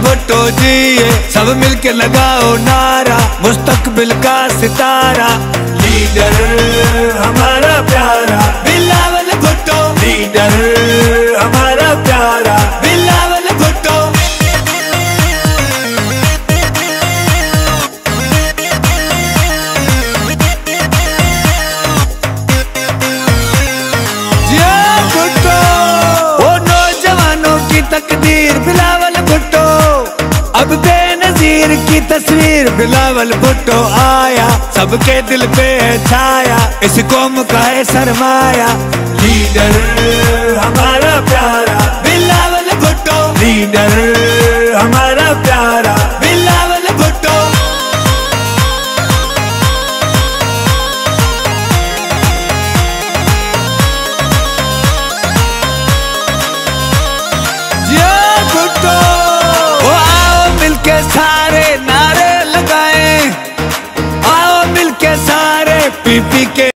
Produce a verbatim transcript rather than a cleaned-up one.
भुट्टो जी, सब मिलके लगाओ नारा, मुस्तकबिल का सितारा, लीडर हमारा प्यारा बिलावल भुट्टो, लीडर हमारा प्यारा बिलावल भुट्टो। भुट्टो वो नौजवानों की तकदीर बिलावल भुट्टो, अब बेनजीर की तस्वीर बिलावल भुट्टो आया, सबके दिल पे है छाया, इस कौम का है सरमाया, लीडर हमारा प्यारा बिलावल भुट्टो, लीडर हमारा प्यारा बिलावल भुट्टो। भुट्टो वो आओ मिलके सारे नारे लगाएं, आओ मिलके सारे पी पी के